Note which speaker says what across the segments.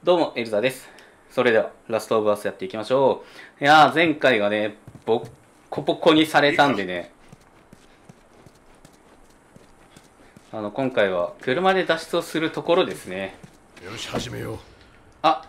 Speaker 1: どうも、エルザです。それでは、ラストオブアスやっていきましょう。いやー、前回がね、ボッコボコにされたんでね、今回は車で脱出をするところですね。
Speaker 2: よし、始めよう。
Speaker 1: あ、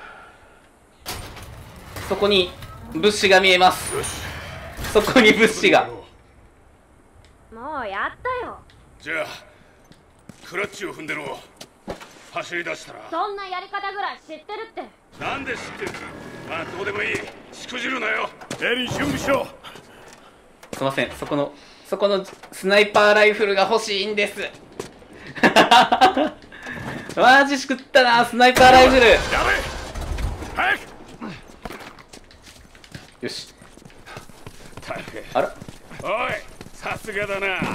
Speaker 1: そこに物資が見えます。
Speaker 2: よし、
Speaker 1: そこに物資が。
Speaker 3: もうやったよ。
Speaker 2: じゃあクラッチを踏んでろ。走り出したら。
Speaker 3: そんなやり方ぐらい知ってるって。
Speaker 2: なんで知ってる。まあどうでもいい。しくじるなよ。エリー、準備しろ。
Speaker 1: すいません、そこのスナイパーライフルが欲しいんです。マジしくったな、スナイパーライフル。
Speaker 2: やれ、早く。
Speaker 1: よし。
Speaker 2: たく、
Speaker 1: あら、
Speaker 2: おい、さすがだな。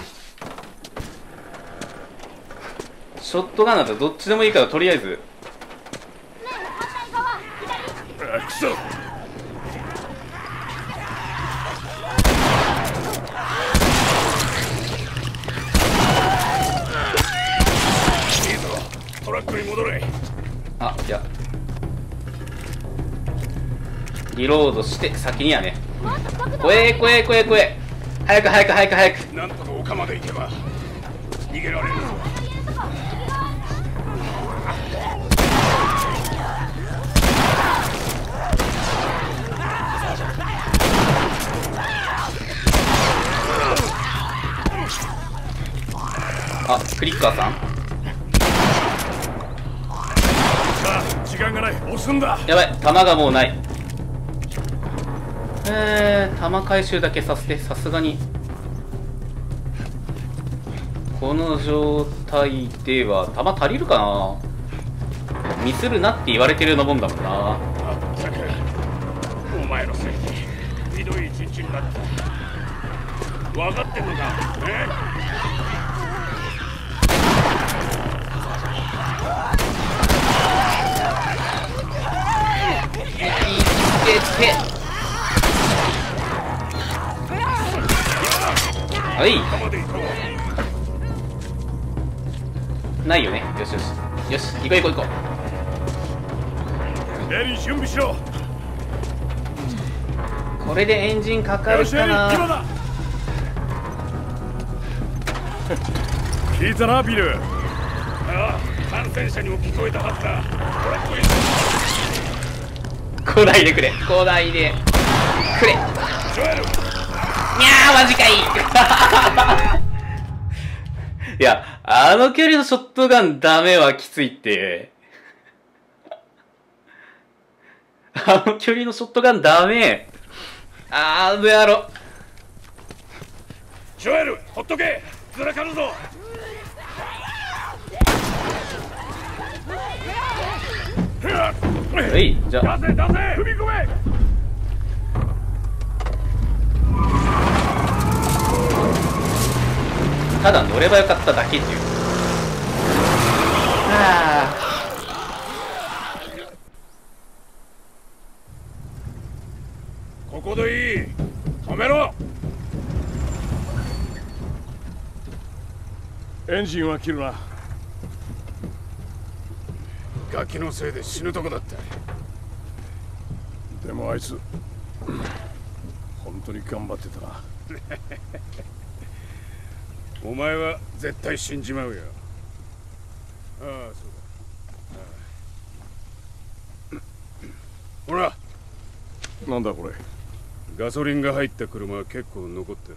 Speaker 1: ショットガンだとどっちでもいいからとりあえず。
Speaker 3: ねえ、反対側、左。
Speaker 2: あ、くそ。いいぞ、トラックに戻れ。
Speaker 1: あ、いや、リロードして先にはね。
Speaker 3: もっと速度。
Speaker 1: 怖え怖え怖え怖え。早く早く早く早く。
Speaker 2: なんとか丘まで行けば逃げられるぞ。
Speaker 1: あ、クリッカーさん。
Speaker 2: さあ、時間がない。押すんだ。
Speaker 1: やばい、弾がもうない。弾回収だけさせて、さすがにこの状態では弾足りるかな。ミスるなって言われてるようなもんだもんな。
Speaker 2: まったく、お前のせいでひどい一日になった。分かってんのか。
Speaker 1: はい、
Speaker 2: 丘まで行こ
Speaker 1: ないよね。よしよしよし、行こう行こう行こ
Speaker 2: う。エリー、準備しろ。
Speaker 1: う。これでエンジンかかるか
Speaker 2: 今
Speaker 1: な。
Speaker 2: だ。聞いたな、ビル。ああ、感染者にも聞こえたはずだ。トラックに
Speaker 1: 来ないでくれ、来ないでくれ。
Speaker 2: ジョエル。
Speaker 1: にゃー、マジかい。いや、あの距離のショットガンダメはきついって。あの距離のショットガンダメ。あの野郎。
Speaker 2: ジョエル、ほっとけ。ずらかるぞ。
Speaker 1: はい、じゃあ
Speaker 2: 出せ出せ、踏み込め。
Speaker 1: ただ乗ればよかっただけっていう。はあ。
Speaker 2: ここでいい。止めろ。エンジンは切るな。ガキのせいで死ぬとこだった。でもあいつ本当に頑張ってたな。お前は絶対死んじまうよ。ああ、そうだ。ほら、なんだこれ。ガソリンが入った車は結構残ってる。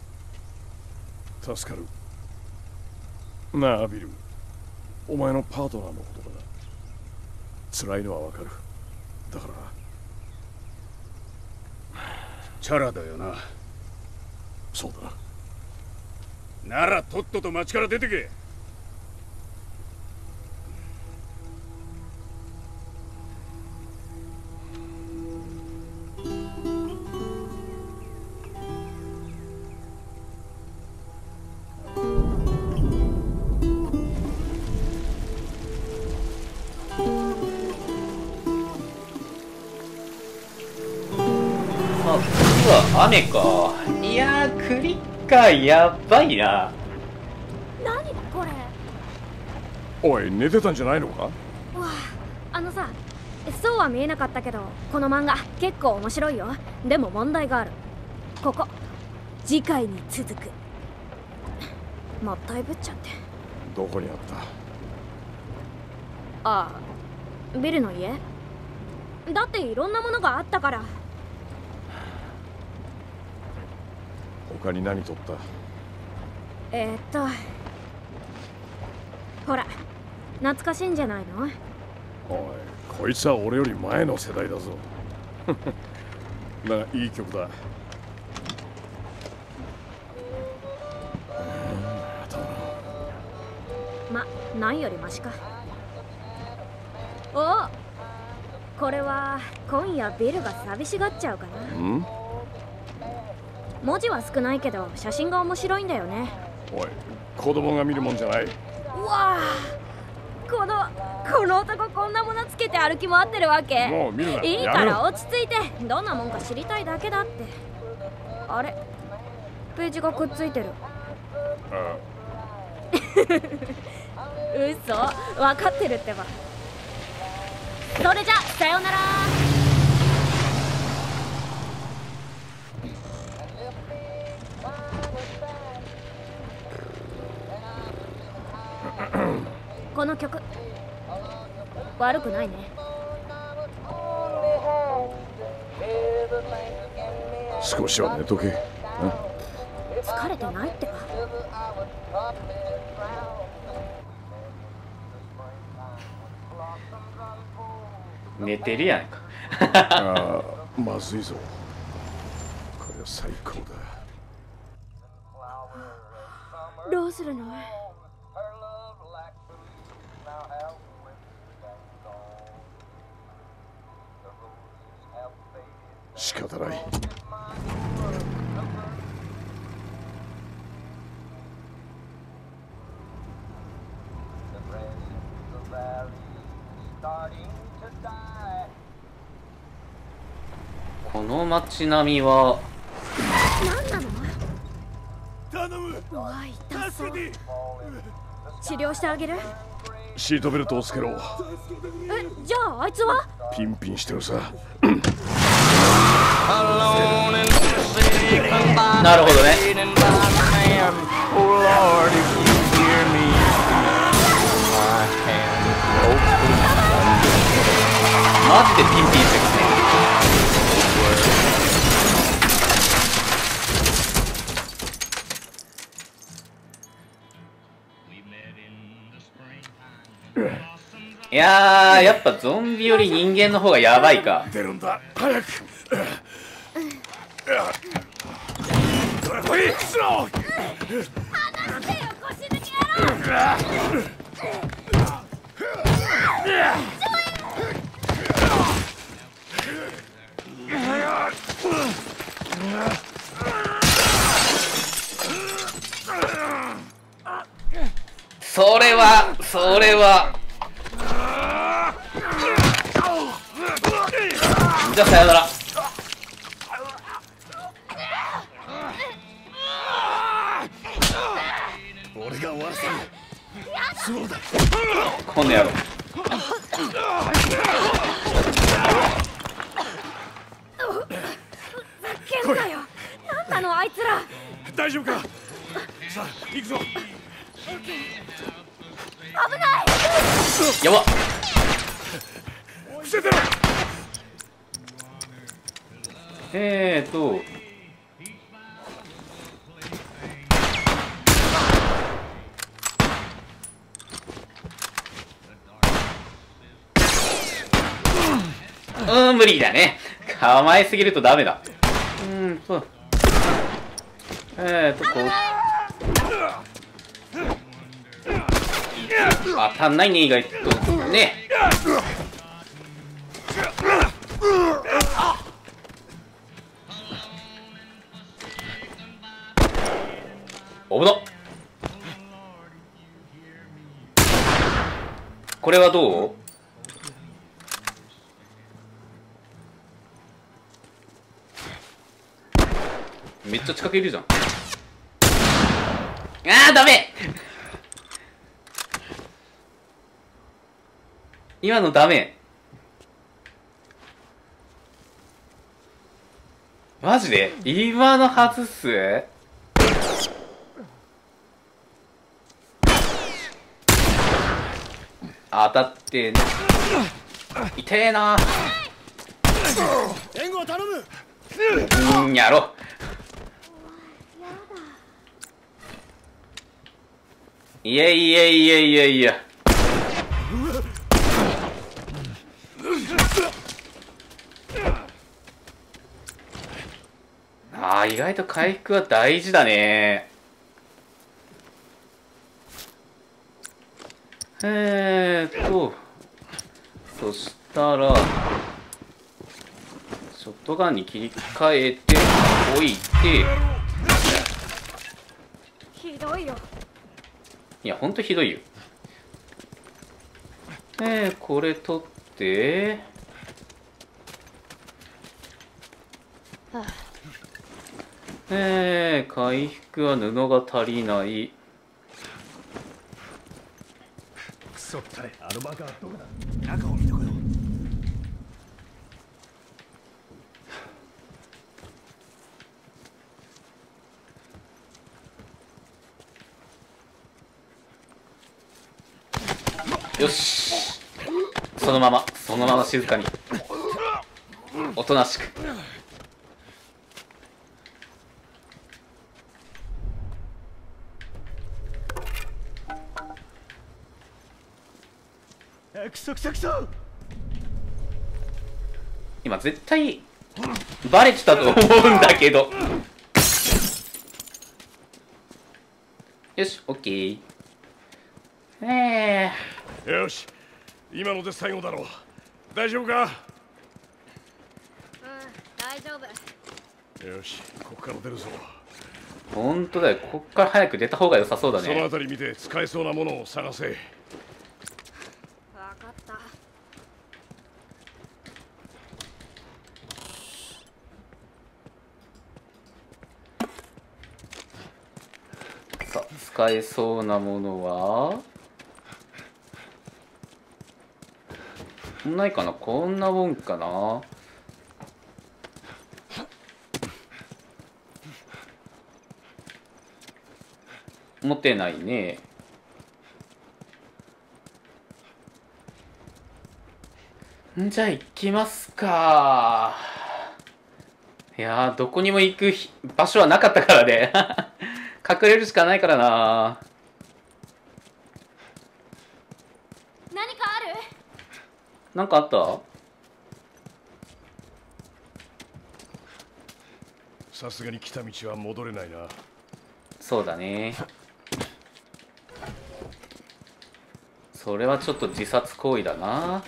Speaker 2: 助かる。なあ、アビル。お前のパートナーのことだ。辛いのはわかる。だからチャラだよな。そうだな。ならとっとと町から出てけ。
Speaker 1: あ、次は雨か。いやー、クリッカーやばいな。
Speaker 3: 何これ。
Speaker 2: おい、寝てたんじゃないのか。
Speaker 3: わあ、 あのさ、そうは見えなかったけど、この漫画結構面白いよ。でも問題がある。ここ、次回に続く。もったいぶっちゃって。
Speaker 2: どこにあった？
Speaker 3: ああ、ビルの家だっていろんなものがあったから。
Speaker 2: 他に何取った？
Speaker 3: ほら、懐かしいんじゃないの？
Speaker 2: おい、こいつは俺より前の世代だぞ。な、いい曲だ。
Speaker 3: ま、なんよりマシか。お、これは今夜ビルが寂しがっちゃうかな。
Speaker 2: ん？
Speaker 3: 文字は少ないけど写真が面白いんだよね。
Speaker 2: おい、子供が見るもんじゃない。
Speaker 3: うわあ、この男こんなものつけて歩き回ってるわけ？
Speaker 2: もう見るな。
Speaker 3: いいから落ち着いて、どんなもんか知りたいだけだって。あれ、ページがくっついてる。嘘、分かってるってば。それじゃさようなら。この曲悪くないね。
Speaker 2: 少しは寝とけ。
Speaker 3: 疲れてないってば。
Speaker 1: 寝てるやんか。
Speaker 2: ああ、まずいぞ。これは最高だ。
Speaker 3: どうするの？
Speaker 2: 仕方ない。
Speaker 1: この街並みは
Speaker 3: 何なの？
Speaker 2: 頼む。
Speaker 3: うわ、痛そう。治療してあげる？
Speaker 2: シートベルトをつけろ。
Speaker 3: じゃああいつは？
Speaker 2: ピンピンしてるさ。
Speaker 1: なるほどね。マジでピンピンしてますね。いやー、やっぱゾンビより人間の方がやばいか。
Speaker 2: 出るんだ、早く。来い、クソ！
Speaker 3: 離せよ、腰抜け野郎！
Speaker 1: それはじゃあさよなら。
Speaker 2: 俺が終わらせる。そうだ。
Speaker 1: この野郎。
Speaker 3: ふざけんなよ。なんなのあいつら。
Speaker 2: 大丈夫か。さあ行くぞ。
Speaker 3: 危ない。
Speaker 1: やばっ。
Speaker 2: 伏せてろ。
Speaker 1: 無理だね。構えすぎるとダメだ。こう。当たんないね、意外と。ね。危なっ。これはどう？めっちゃ近くいるじゃん。ダメ。今のダメ。 マジで今の外す？当たって痛えな。
Speaker 2: 援護を頼む。
Speaker 1: やろう。いやいやいやいやいや。意外と回復は大事だね。そしたらショットガンに切り替えておいて。
Speaker 3: ひどいよ。
Speaker 1: いやほんとひどいよ。これ取って回復は布が足りない。
Speaker 2: クソったれ、あのバカはどこだ。中を見てこよ
Speaker 1: う。よし、そのまま静かにおとなしく。
Speaker 2: クソクソクソ。
Speaker 1: 今絶対バレてたと思うんだけど。よし、オッケー。
Speaker 2: よし、今ので最後だろう。大丈夫か？
Speaker 3: 大丈夫。
Speaker 2: よし、ここから出るぞ。
Speaker 1: ほんとだよ、こっから早く出た方が良さそうだね。
Speaker 2: その辺り見て使えそうなものを探せ。
Speaker 3: 分かった。
Speaker 1: さあ、使えそうなものはないかな。こんなもんかな。持てないね。じゃあ行きますか。いやー、どこにも行く場所はなかったからね。隠れるしかないからな。
Speaker 3: 何かある？
Speaker 1: なんかあった？
Speaker 2: さすがに来た道は戻れないな。
Speaker 1: そうだね。それはちょっと自殺行為だな。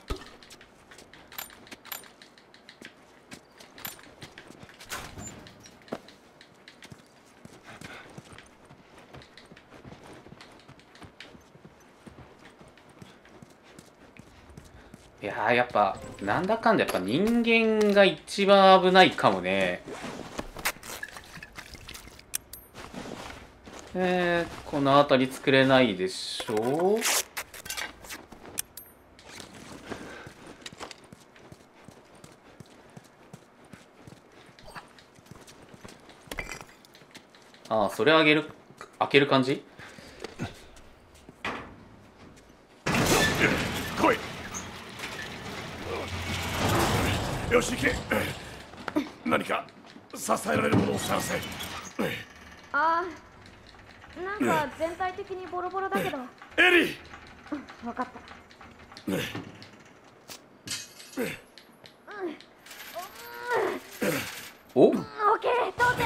Speaker 1: いやー、やっぱなんだかんだやっぱ人間が一番危ないかもね。この辺り作れないでしょう。ああ、それ開ける感じ。
Speaker 2: 来い。よし、行け。何か支えられるものを探せ。
Speaker 3: ああ、なんか全体的にボロボロだけど。
Speaker 2: エリー。
Speaker 3: 分かった。
Speaker 1: お？
Speaker 3: オッケー、通って。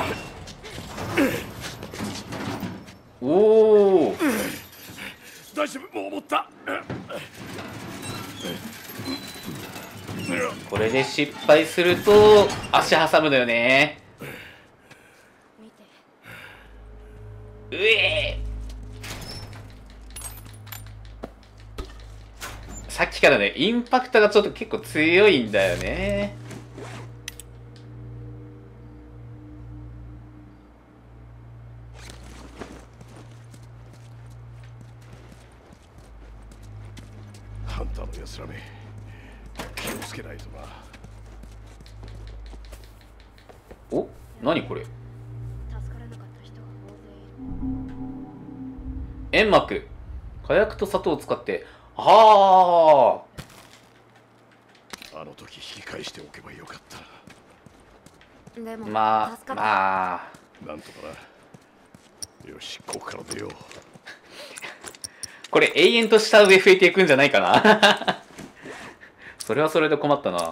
Speaker 1: おお。
Speaker 2: 大丈夫、もう持った。
Speaker 1: これで失敗すると足挟むのよね。
Speaker 3: 見て。
Speaker 1: うえー。さっきからね、インパクトがちょっと結構強いんだよね。
Speaker 2: ハンターのやつらめ、気をつけないとな。
Speaker 1: お、何これ。
Speaker 3: 助からなかった人が大勢いる。
Speaker 1: 煙幕。火薬と砂糖を使って。あ
Speaker 2: あの時引き返しておけばよかった
Speaker 3: でも
Speaker 1: まあ
Speaker 3: 助かった。
Speaker 1: まあ
Speaker 2: な。なんとかな。よし、ここから出よう。
Speaker 1: これ永遠と下上増えていくんじゃないかな。それはそれで困ったな。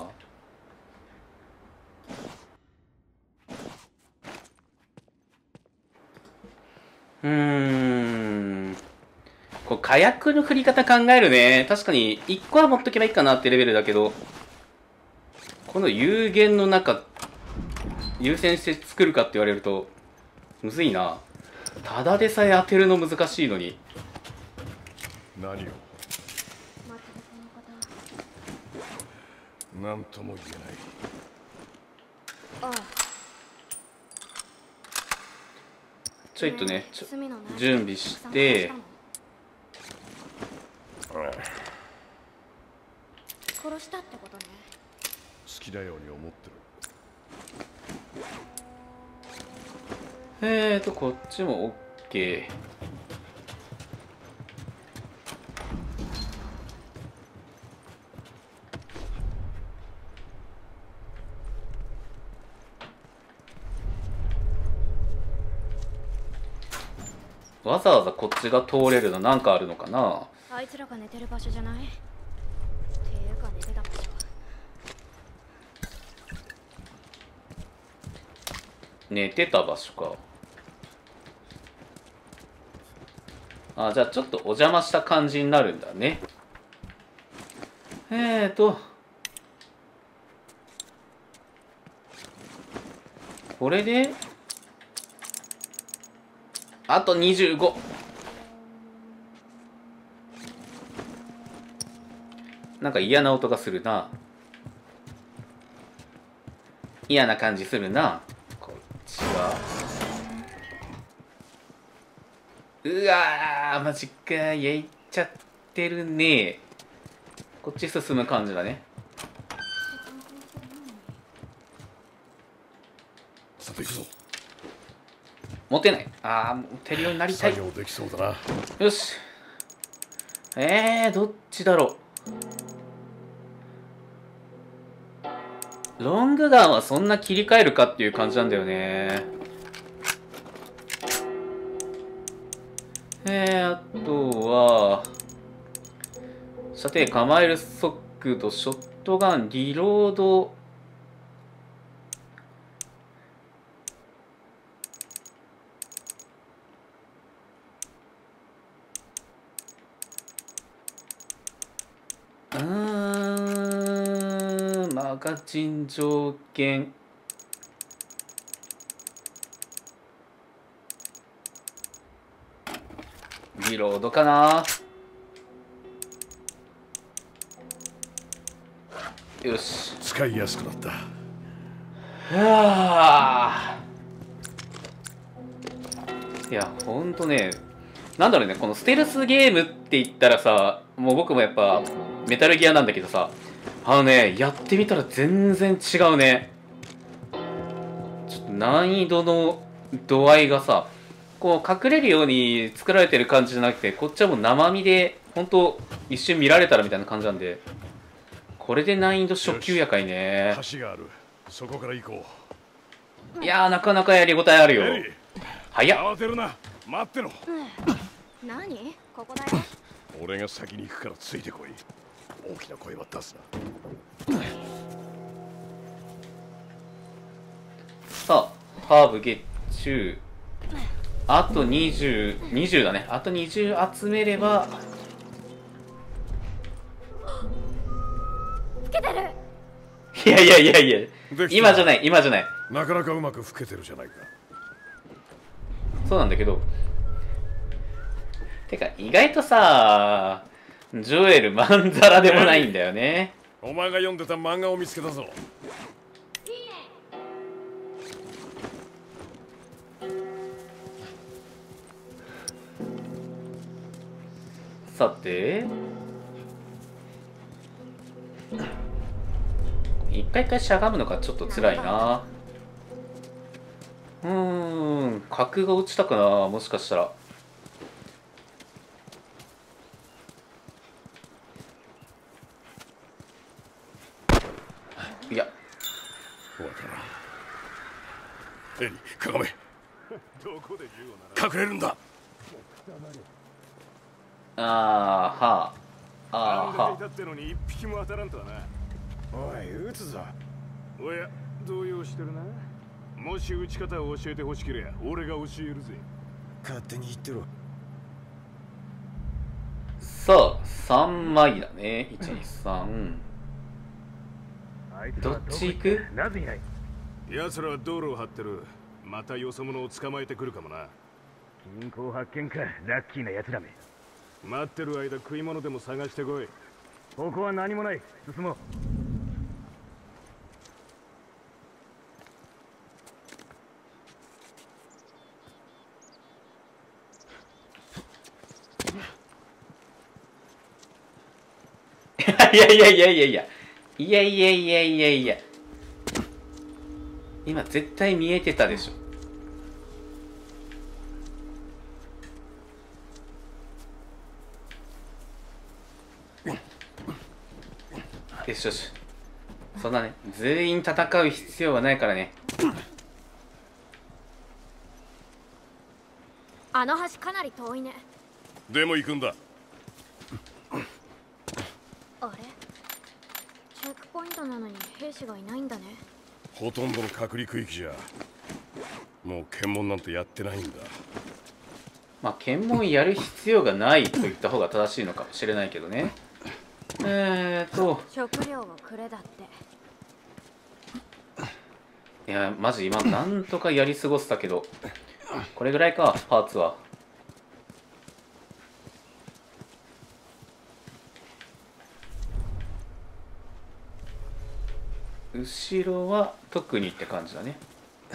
Speaker 1: こう火薬の振り方考えるね。確かに1個は持っとけばいいかなってレベルだけど、この有限の中優先して作るかって言われるとむずいな。ただでさえ当てるの難しいのに。
Speaker 2: 何を。
Speaker 3: 待ってその
Speaker 2: なんとも言えない。
Speaker 3: 方。ああ。
Speaker 1: ちょいとね、
Speaker 3: 罪のない
Speaker 1: 準備して
Speaker 3: 殺したってことね。
Speaker 2: 好きなように思ってる。
Speaker 1: こっちも OK。わざわざこっちが通れるのなんかあるのかな。
Speaker 3: あいつらが寝てる場所じゃない？っていうか寝てた場所。
Speaker 1: 寝てた場所か。あ、じゃあちょっとお邪魔した感じになるんだね。これであと25。なんか嫌な音がするな。嫌な感じするな。こっちは。うわー、マジか。焼いちゃってるね。こっち進む感じだね。
Speaker 2: さて行くぞ。
Speaker 1: 持てない。ああ、持てるようになりたい。
Speaker 2: 作業できそうだな。
Speaker 1: よし。どっちだろう。ロングガンはそんな切り替えるかっていう感じなんだよね。あとは射程構える速度、ショットガン、リロード。マガジン条件。リロードかな。よし。
Speaker 2: 使いやすくなった。
Speaker 1: いや、ほんとね、なんだろうね、このステルスゲームって言ったらさ、もう僕もやっぱメタルギアなんだけどさ、やってみたら全然違うね。ちょっと難易度の度合いがさ、こう隠れるように作られてる感じじゃなくて、こっちはもう生身でほんと一瞬見られたらみたいな感じなんで、これで難易度初級やかいね。
Speaker 2: 橋がある。そこから行こ
Speaker 1: いやー、なかなかやりごたえあるよ。
Speaker 2: う。
Speaker 1: 早っ。
Speaker 2: 慌てるな。待ってろ。
Speaker 3: 何？ここだよ。
Speaker 2: 俺が先に行くからついてこい。大きな声は出すな。
Speaker 1: さあ、ハーブゲッチュー。あと20だね。あと20集めれば。
Speaker 3: つけてる。
Speaker 1: いやいやいやいや、今じゃない、今じゃない。
Speaker 2: なかなかうまく吹けてるじゃないか。
Speaker 1: そうなんだけど。てか、意外とさ、ジョエルまんざらでもないんだよね。
Speaker 2: お前が読んでた漫画を見つけたぞ。
Speaker 1: さて、一回しゃがむのがちょっと辛いな。 角が落ちたかな、もしかしたら。いや、
Speaker 2: わからん。エリ、かがめ。隠れるんだ。
Speaker 1: あーはあ、あーは
Speaker 4: だってのに一匹も当たらんとはな。おい、撃つぞ。おや、動揺してるな。もし撃ち方を教えてほしけりゃ俺が教えるぜ。勝手に言ってろ。
Speaker 1: さあ、3枚だね。1、2、3。どっち行く？
Speaker 4: なぜいない？奴らは道路を張ってる。またよそ者を捕まえてくるかもな。銀行発見か、ラッキーな奴らめ。待ってる間食い物でも探してこい。ここは何もない。進もう。
Speaker 1: いやいやいやいやいやいやいやいやいやいや、今絶対見えてたでしょ。よしよし、そんなね全員戦う必要はないからね。
Speaker 3: あの橋かなり遠いね。
Speaker 2: でも行くんだ。
Speaker 3: あれ、チェックポイントなのに兵士がいないんだね。
Speaker 2: ほとんどの隔離区域じゃもう検問なんてやってないんだ。
Speaker 1: まあ検問やる必要がないと言った方が正しいのかもしれないけどね。
Speaker 3: 食料をくれだって。
Speaker 1: いやマジ今なんとかやり過ごせたけど、これぐらいかパーツは。後ろは特にって感じだね。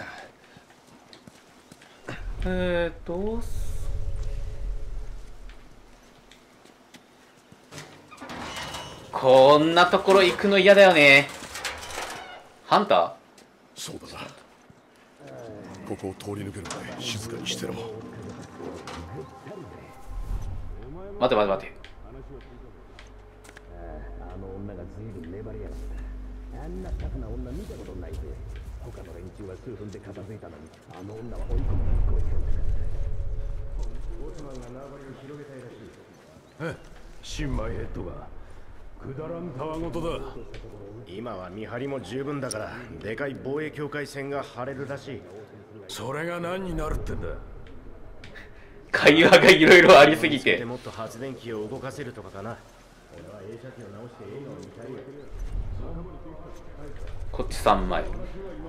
Speaker 1: こんなところ行くの嫌だよね。ハンター？
Speaker 2: そうだな。ここを通り抜けるまで静かにしてろ。
Speaker 1: 待て待て待て。
Speaker 5: あの女がずいぶん粘りやがった。あんなタフな女見たことないぜ。他の連中は数分で片付いたのに、あの女は追い込むのに超えてるんだから。ボスマンが縄張りを広げたいらしい。
Speaker 4: 新米ヘッドがくだらんたわごとだ。
Speaker 5: 今は見張りも十分だから、でかい防衛境界線が張れるらしい。
Speaker 4: それが何になるってんだ。
Speaker 1: 会話がいろいろありすぎて。
Speaker 5: もっと発電機を動かせるとかかな。俺は映写機を直して映画を見たいよ。
Speaker 1: こっち3枚。
Speaker 4: だが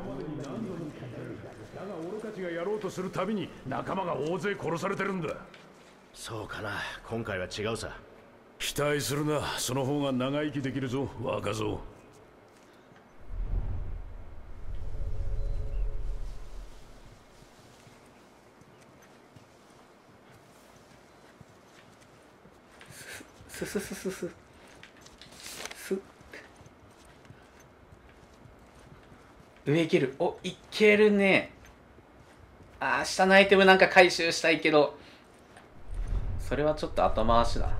Speaker 4: 俺たちがやろうとするたびに仲間が大勢殺されてるんだ。
Speaker 5: そうかな、今回は違うさ。
Speaker 4: 期待するな。その方が長生きできるぞ、若造。
Speaker 1: 上行ける。お、いけるね。あー、下のアイテムなんか回収したいけど、それはちょっと後回しだ。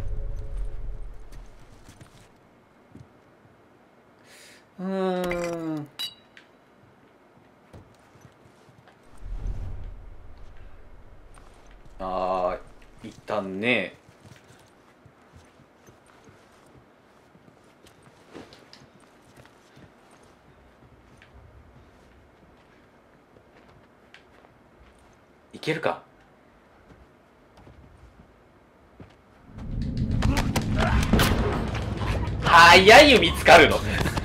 Speaker 1: あー、一旦ね。いけるか。早いよ、見つかるの。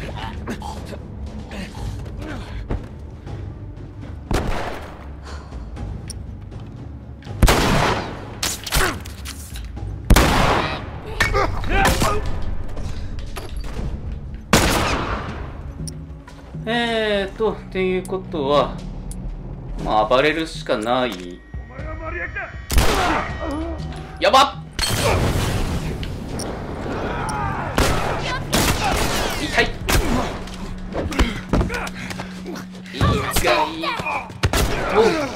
Speaker 1: っていうことは、まあ暴れるしかない。やばっ、痛い。いいかい。おう。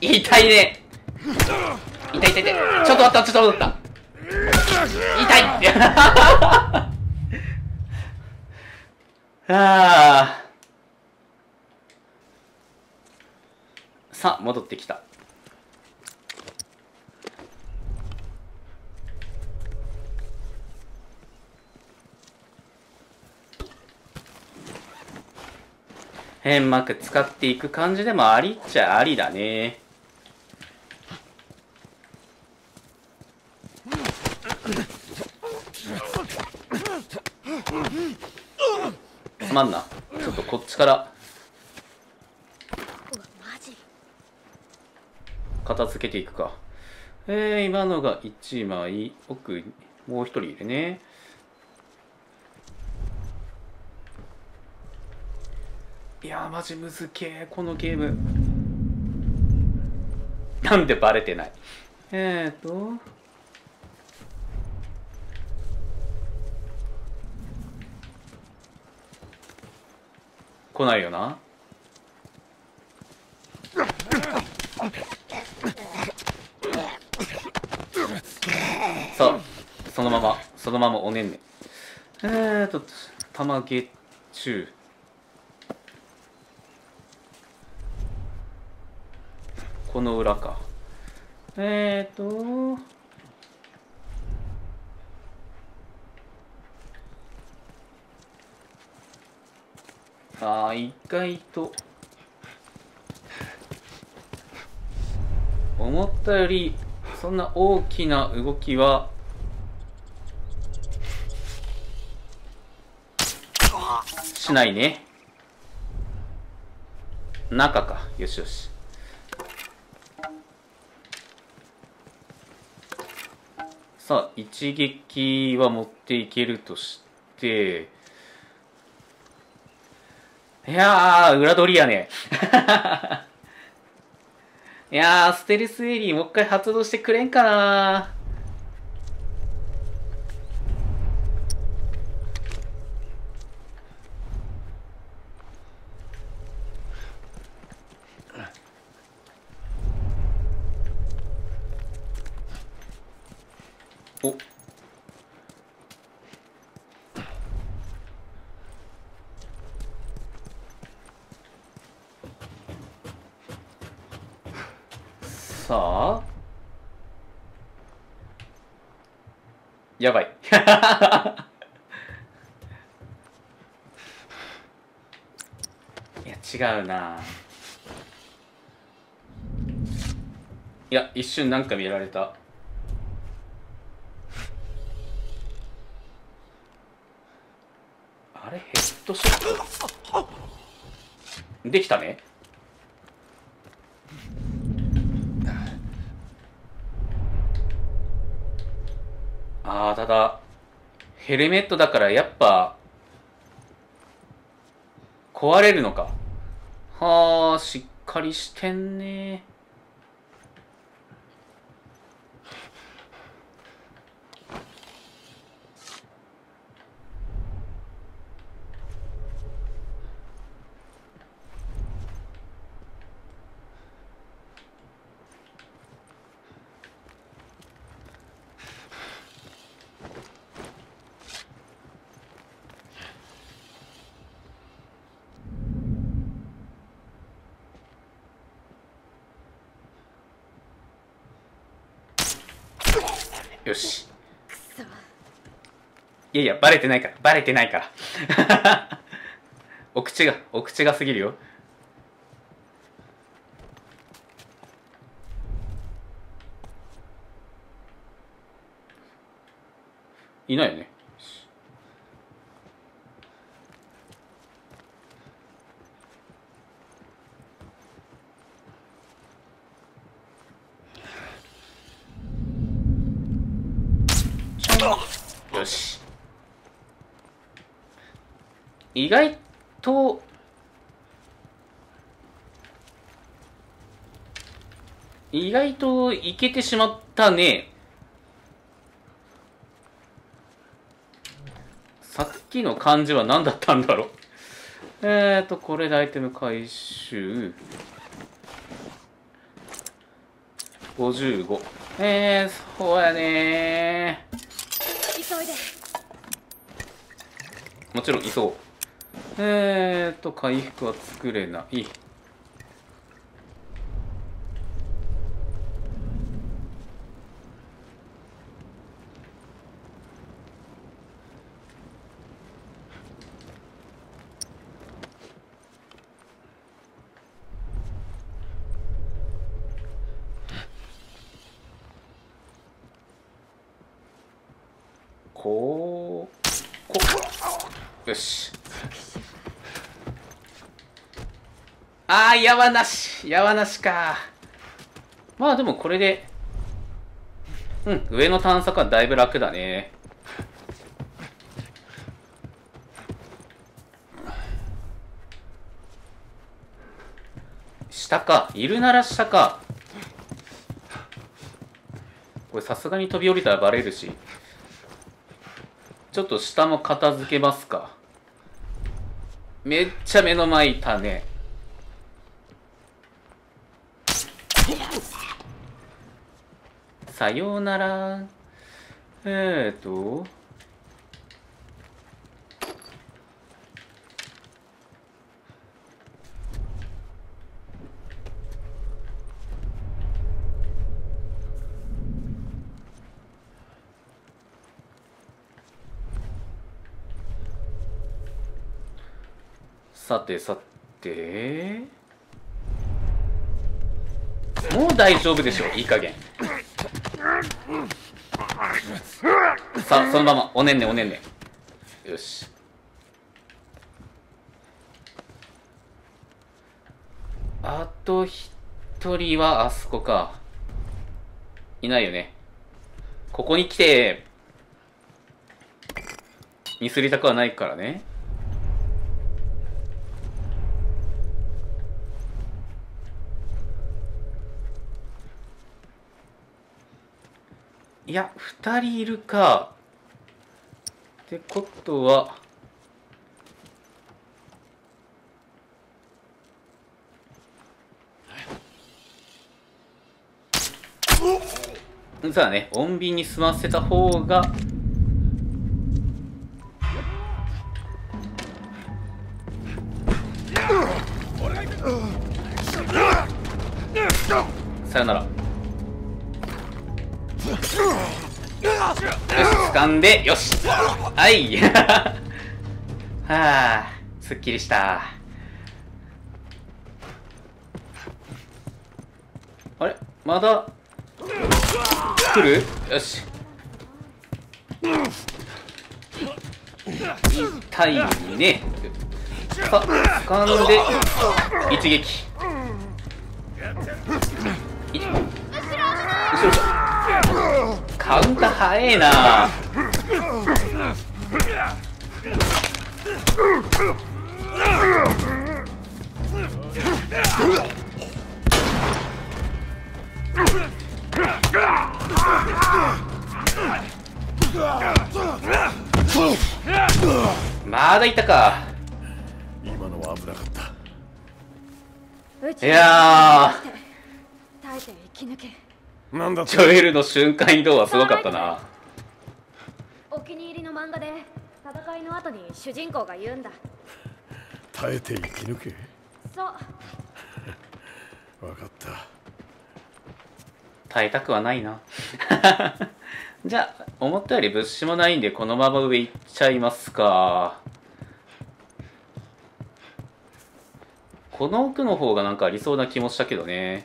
Speaker 1: 痛いね。痛い痛い痛い。ちょっと待った、ちょっと待った。痛いあー。さあ、戻ってきた。変膜使っていく感じでもありっちゃありだね。すまんな。ちょっとこっちから片付けていくか。今のが1枚、奥にもう1人いるね。いやーマジむずけーこのゲーム。なんでバレてない。来ないよな。さあそのままおねんね。玉月中。この裏か。意外と思ったよりそんな大きな動きはしないね。中か。よしよし。さあ一撃は持っていけるとして、いやー裏取りやねいやーステルスエリーもう一回発動してくれんかな。おさあやばいいや違うな。いや一瞬なんか見られた。あれヘッドショットできたね。ただヘルメットだからやっぱ壊れるのか。はあしっかりしてんね。よし。いやいやバレてないからお口が過ぎるよ。いないよね。よし。意外といけてしまったね。さっきの感じは何だったんだろう。これでアイテム回収。 55。そうやね
Speaker 3: 急いで。
Speaker 1: もちろん、いそう。回復は作れない。よし。矢はなし。矢はなしか。まあでもこれで、上の探索はだいぶ楽だね。下か。いるなら下か。これさすがに飛び降りたらバレるし。ちょっと下も片付けますか。めっちゃ目の前いたね。さようなら。さてさて、もう大丈夫でしょ、いい加減。さあ、そのままおねんねおねんね。よし。あと一人はあそこか。いないよね。ここに来てミスりたくはないからね。いや、2人いるか。ってことは、そうだね、穏便に済ませた方が、さよなら。よし、掴んで、よし。はいはあ、すっきりした。あれ、まだ来る？よし。痛いね。さあ、掴んで一撃。後ろカウンター早えな。まだいたか。
Speaker 2: 今のは危なかった。
Speaker 1: いや
Speaker 3: 耐えて生き抜け。
Speaker 2: なんだって。
Speaker 1: ジョエルの瞬間移動はすごかったな。
Speaker 3: お気に入りの漫画で戦いの後に主人公が言うんだ。
Speaker 2: 耐えて生き抜け。
Speaker 3: そう。
Speaker 2: 分かった。
Speaker 1: 耐えたくはないな。じゃあ思ったより物資もないんでこのまま上行っちゃいますか。この奥の方がなんかありそうな気もしたけどね。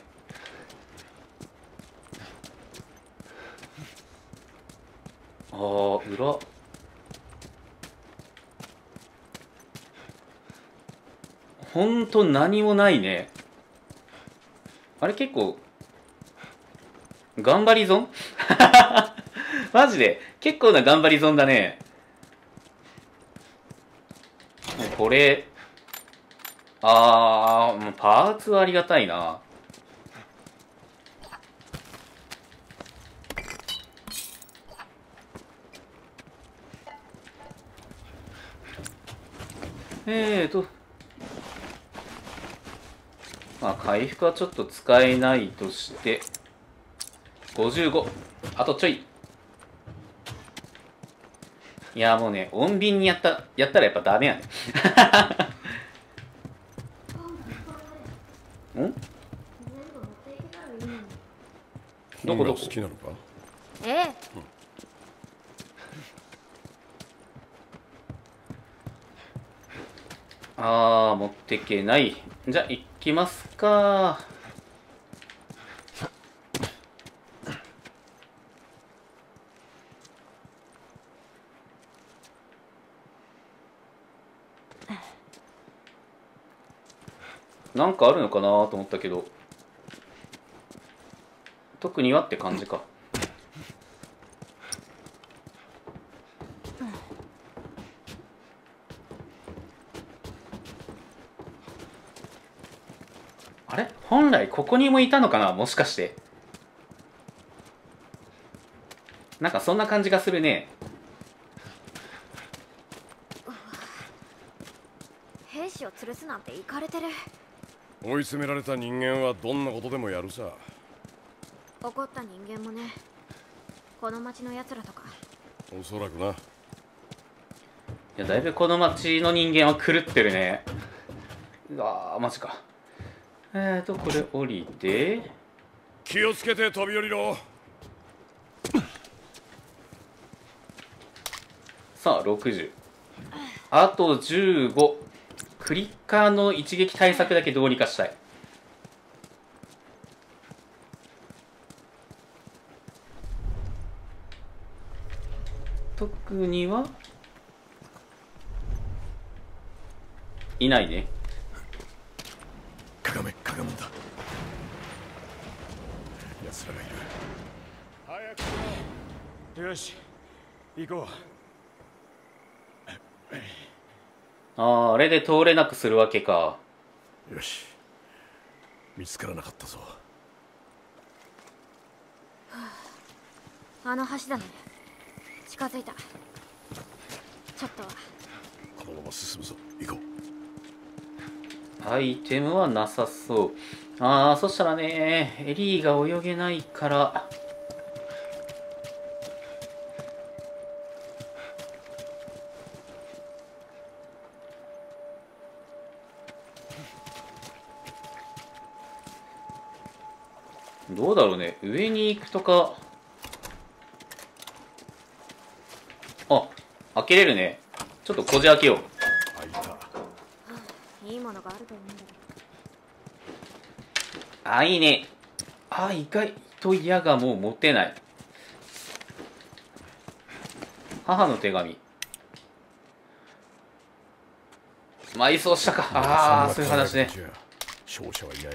Speaker 1: ああ、裏。ほんと何もないね。あれ結構頑張り損マジで結構な頑張り損だね。もうこれもうパーツはありがたいな。まあ回復はちょっと使えないとして、 55。あとちょい。いやもうね、穏便にやったらやっぱダメやね。ん？どこどこ？
Speaker 2: 好きなのか？
Speaker 3: ええ。
Speaker 1: あー、持ってけない。じゃあ行きますか。なんかあるのかなと思ったけど、特にはって感じか。あれ、本来ここにもいたのかな、もしかして。なんかそんな感じがするね。
Speaker 3: 兵士を吊るすなんてイカれてる。
Speaker 2: 追い詰められた人間はどんなことでもやるさ。
Speaker 3: 怒った人間もね。この町のやつらとか。
Speaker 2: おそらくな。
Speaker 1: いや、だいぶこの町の人間は狂ってるね。うわー、マジか。これ降りて。
Speaker 2: 気をつけて飛び降りろ。
Speaker 1: さあ、60。あと15。クリッカーの一撃対策だけどうにかしたい。特にはいないね。
Speaker 2: かがむんだ。奴らがいる。
Speaker 4: 早く。よし、行こ
Speaker 1: ああ、あれで通れなくするわけか。
Speaker 2: よし、見つからなかったぞ。
Speaker 3: あの橋だね。近づいた。ちょっとは。
Speaker 2: このまま進むぞ。行こう。
Speaker 1: アイテムはなさそう。ああ、そしたらね、エリーが泳げないから。どうだろうね、上に行くとか。あ、開けれるね。ちょっとこじ開けよう。
Speaker 2: 開いた。
Speaker 3: いいものがあると思うんだけ
Speaker 1: あ、いいね。あ、意外と矢がもう持てない。母の手紙。埋葬したか。ああ、そういう話ね。
Speaker 2: 勝者はいない。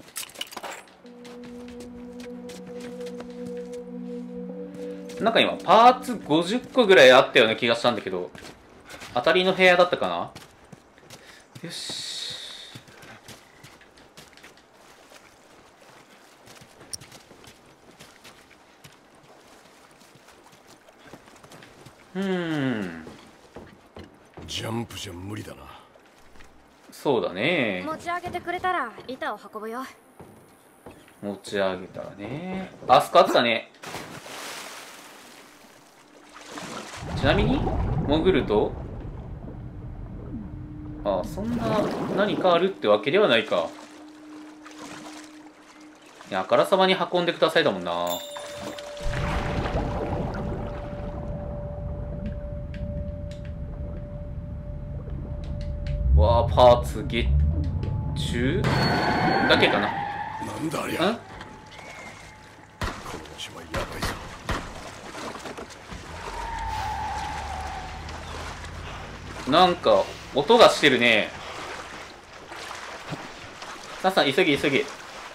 Speaker 1: なんか今パーツ50個ぐらいあったような気がしたんだけど、当たりの部屋だったかな。よし。
Speaker 2: ジャンプじゃ無理だな。
Speaker 1: そうだね。
Speaker 3: ど。持ち上げてくれたら板を運ぶよ。
Speaker 1: 持ち上げたらね。あそこあったね。ちなみに潜ると、あ、そんな何かあるってわけではないか。いや、あからさまに運んでくださいだもんな。わあ、パーツ月中だけかな。
Speaker 2: なんだありゃ。この場所はやばいぞ。
Speaker 1: なんか音がしてるね。さっさん急げ急げ。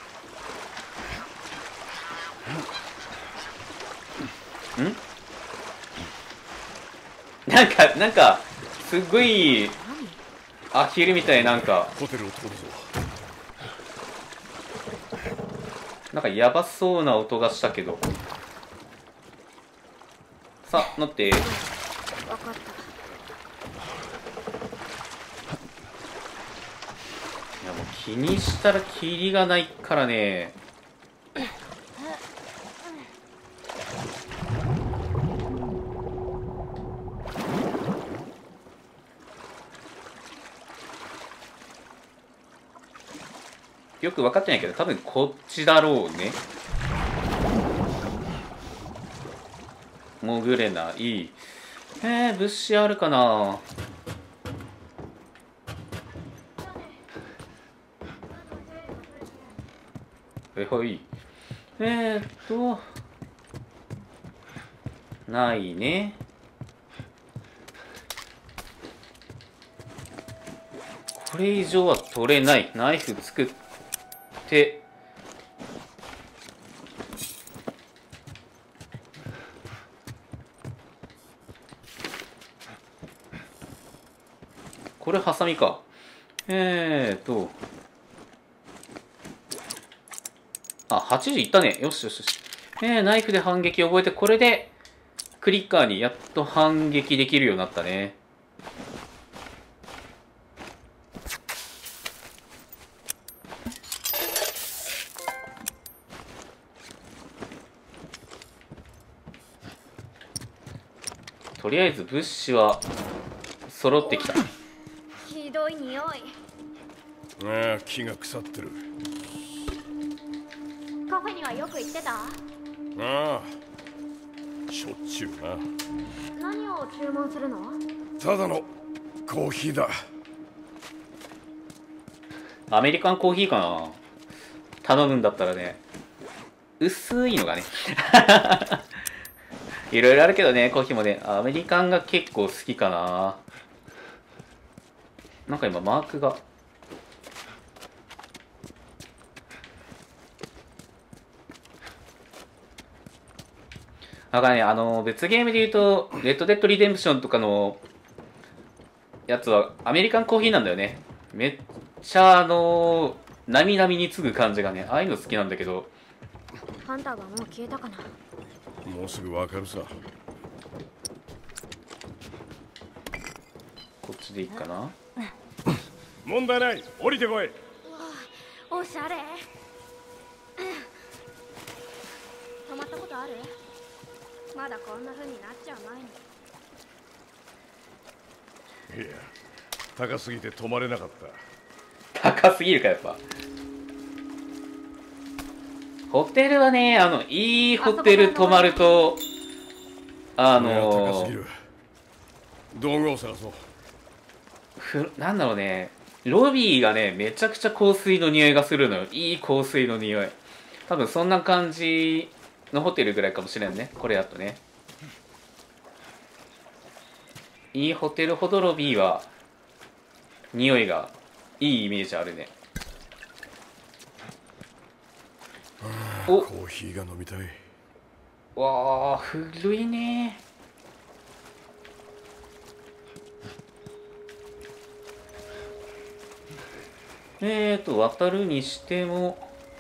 Speaker 1: なんかすごいアヒルみたい。なんか
Speaker 2: ホテルを通るぞ。
Speaker 1: なんかヤバそうな音がしたけど。さあ乗って。
Speaker 3: 分かった。
Speaker 1: いやもう気にしたらキリがないからね。 よく分かってないけど、多分こっちだろうね。潜れない。物資あるかな。はい。ないね。これ以上は取れない。ナイフ作って。これハサミか。あ、8時いったね。よしよしよし。ナイフで反撃覚えて、これでクリッカーにやっと反撃できるようになったね。とりあえず物資は揃ってきた。
Speaker 3: ひどい匂い。
Speaker 2: ああ、木が腐ってる。
Speaker 3: カフェにはよく行ってた？
Speaker 2: ああ、しょっちゅうな。
Speaker 3: 何を注文するの？
Speaker 2: ただのコーヒーだ。
Speaker 1: アメリカンコーヒーかな。頼むんだったらね、薄いのがねいろいろあるけどね、コーヒーもね。アメリカンが結構好きかな。なんか今マークがなんかね、別ゲームで言うとレッドデッドリデンプションとかのやつはアメリカンコーヒーなんだよね。めっちゃなみなみに次ぐ感じがね、ああいうの好きなんだけど。
Speaker 3: ハンターがもう消えたかな。
Speaker 2: もうすぐわかるさ。
Speaker 1: こっちでいいかな。
Speaker 2: 問題ない。降りてこい。
Speaker 3: おしゃれ。泊まったことある？まだこんな風になっちゃう前に。
Speaker 2: いや、高すぎて泊まれなかった。
Speaker 1: 高すぎるか、やっぱ。ホテルはね、いいホテル泊まると
Speaker 2: 高すぎる。道具を探そう。
Speaker 1: なんだろうね、ロビーがね、めちゃくちゃ香水の匂いがするのよ。いい香水の匂い。多分そんな感じのホテルぐらいかもしれんね、これやとね。いいホテルほどロビーは匂いがいいイメージあるね。
Speaker 2: お、コーヒーが飲みたい。
Speaker 1: わあ、古いね。渡るにしても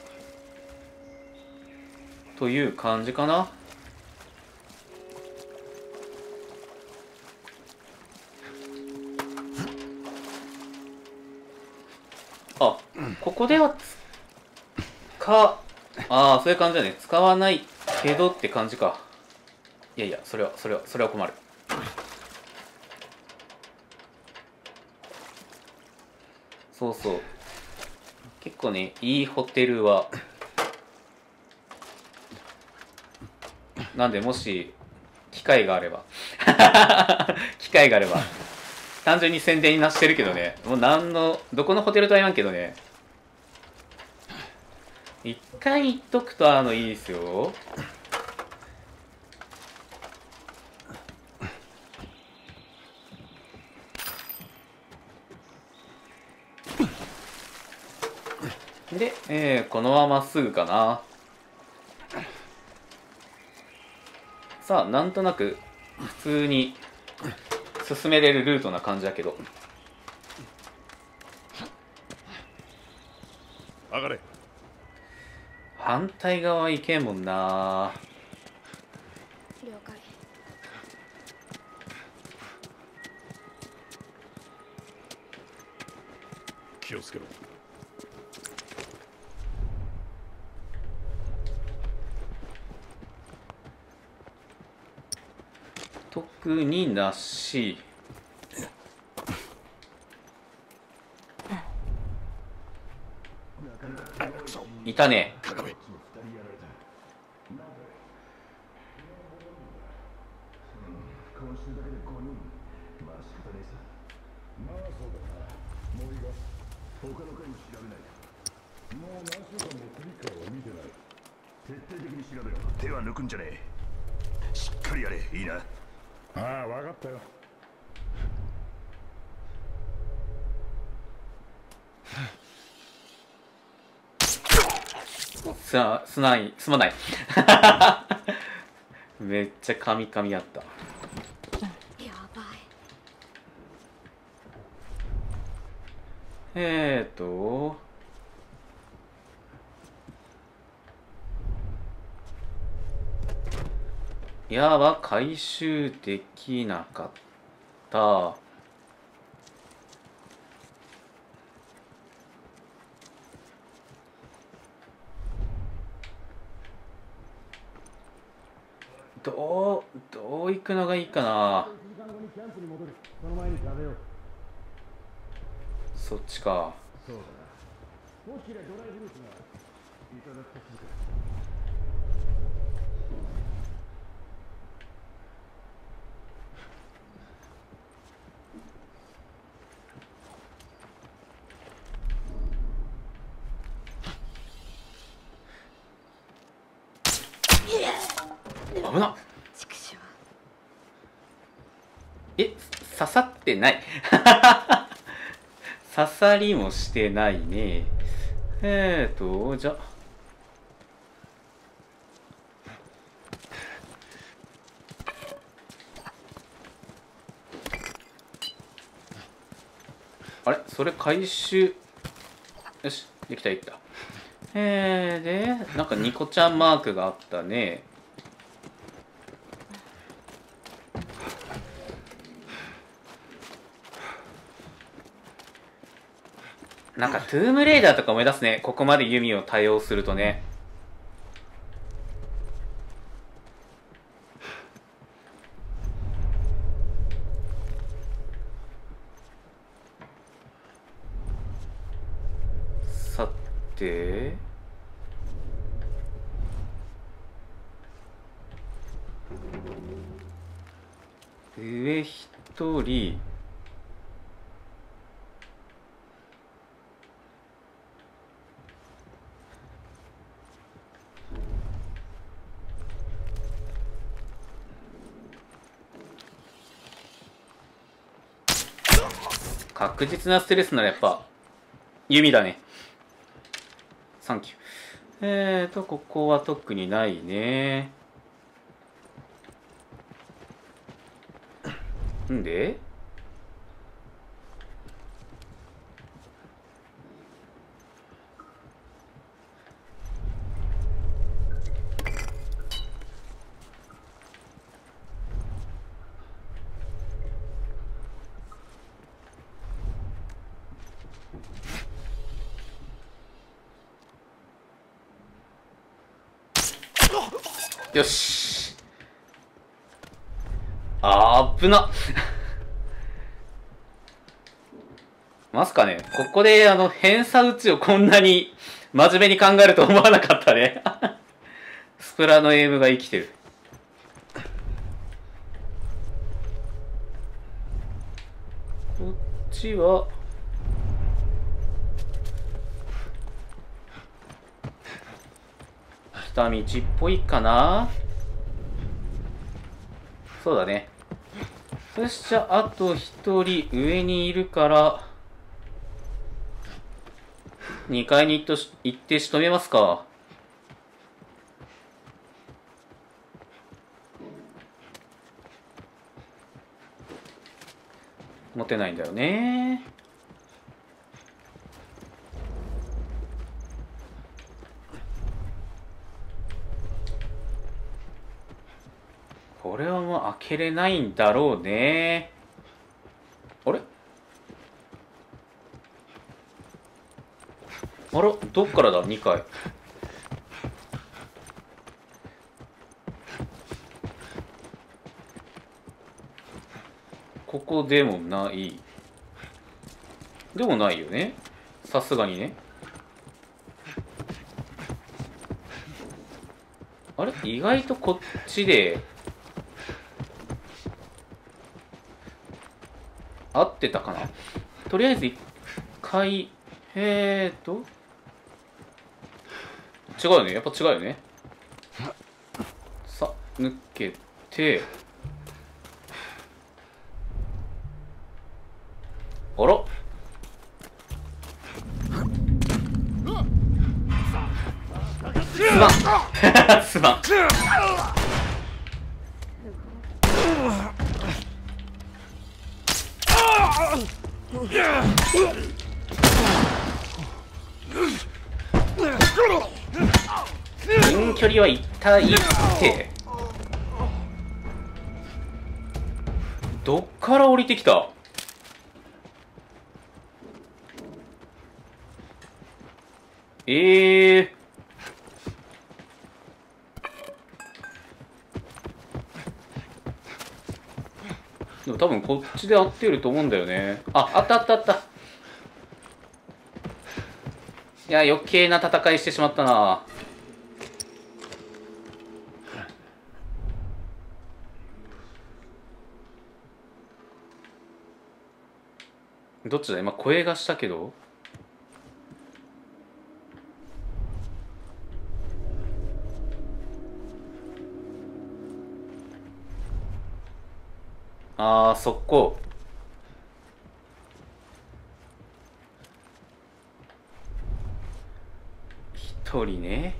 Speaker 1: という感じかな。あ、ここではああ、そういう感じだね。使わないけどって感じか。いやいや、それは困る。そうそう。結構ね、いいホテルはなんで、もし機会があれば単純に宣伝になしてるけどね、もうどこのホテルとは言わんけどね、一回行っとくといいですよ。で、このまままっすぐかな。さあ、なんとなく普通に進めれるルートな感じだけど。
Speaker 2: 上がれ。
Speaker 1: 反対側行けんもんな。
Speaker 3: 了解。
Speaker 2: 気をつけろ。
Speaker 1: 特になし。 いたね。
Speaker 2: 高め。
Speaker 5: 手は抜くんじゃねえ。しっかりやれ。いいな。
Speaker 2: ああ、分かったよ。
Speaker 1: すまないめっちゃカミカミやった。
Speaker 3: やばい。
Speaker 1: 矢は回収できなかった。どう行くのがいいかな。そっちか。危なっ。刺さってない刺さりもしてないね。じゃあれ、それ回収。よし、できたできた。でなんかニコちゃんマークがあったね。なんかトゥームレイダーとか思い出すね。ここまで弓を多用するとね。さて上一人。確実なステレスならやっぱ弓だね。サンキュー。ここは特にないね。んでよし。危なっまさかね、ここで偏差打ちをこんなに真面目に考えると思わなかったねスプラのエイムが生きてる。こっちは来た道っぽいかな。そうだね。よし、じゃああと一人上にいるから2階に行って仕留めますか。持てないんだよね。これはもう開けれないんだろうね。あれあら、どっからだ2階。ここでもない。でもないよね、さすがにね。 あれ意外とこっちで合ってたかな。とりあえず一回違うよね、やっぱ違うよね。さ抜けて、あらすまんすまん。近距離は痛いって。どっから降りてきた。でも多分こっちで合ってると思うんだよね。あ、あったあったあった。いや、余計な戦いしてしまったな。どっちだ今声がしたけど。あー、そこ。一人ね。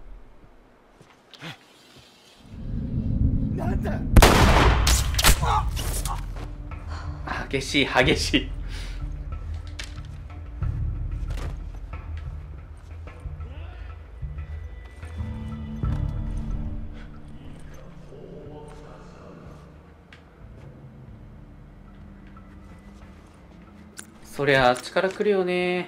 Speaker 5: なんだ。
Speaker 1: 激しい激しい。そりゃ力くるよね。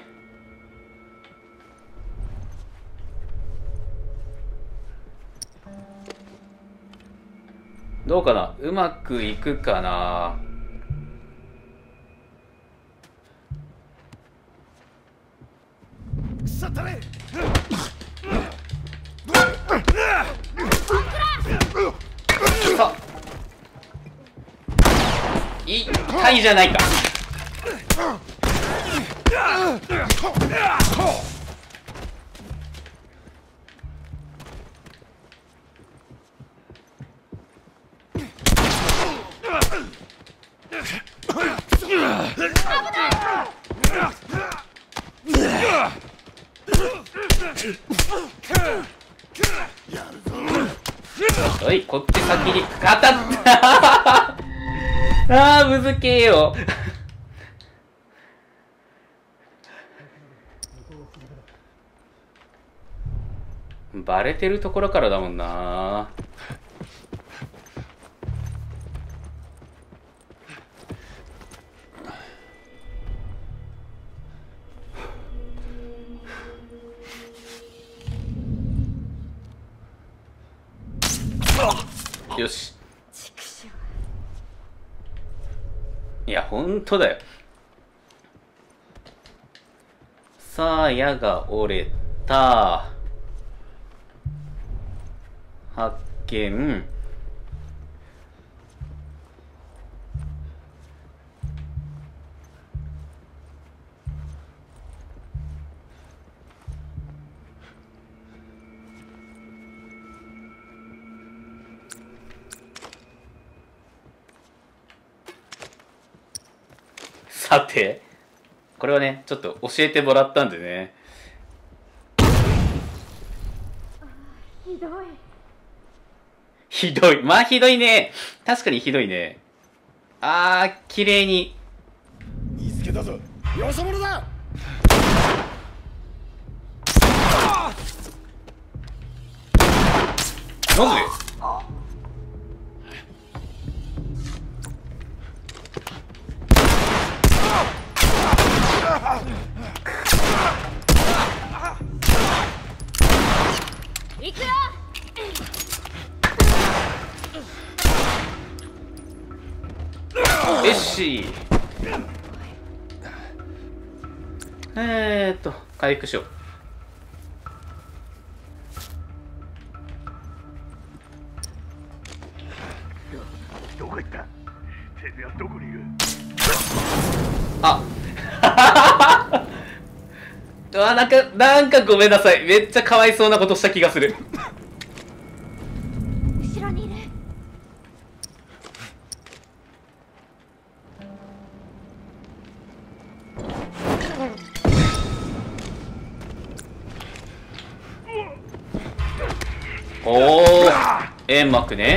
Speaker 1: どうかな、うまくいくかな。
Speaker 5: さったれ。
Speaker 1: さ痛いじゃないか。おい、こっち先に当たったあー、むずけーよバレてるところからだもんな。よし。いや、ほんとだよ。さあ、矢が折れた。発見。さて、これはね、ちょっと教えてもらったんでね。
Speaker 3: ひどい。
Speaker 1: ひどい。まあひどいね。確かにひどいね。あー、綺麗に。
Speaker 5: 見つけたぞ。よそ者だ。
Speaker 1: なんで
Speaker 3: 行くよ。
Speaker 1: よし。回復しよう。 うわ、なんかごめんなさい。めっちゃかわいそうなことした気がする。
Speaker 3: 後ろにいる。
Speaker 1: おお、煙幕ね。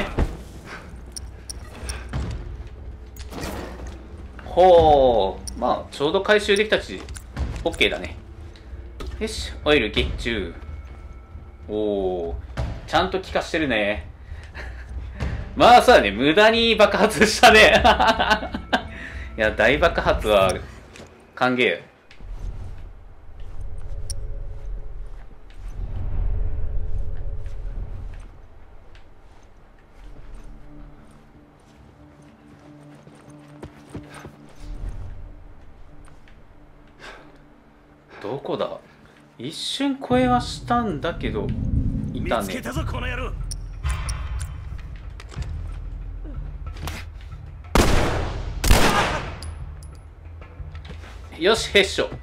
Speaker 1: ほう、まあちょうど回収できたし OK だね。よし、オイルゲッチュー。おお、ちゃんと効かしてるね。まあそうだね、無駄に爆発したね。いや、大爆発は歓迎。どこだ。一瞬声はしたんだけど、いたね。
Speaker 4: 見つけたぞこの野郎。
Speaker 1: よし、ヘッショ。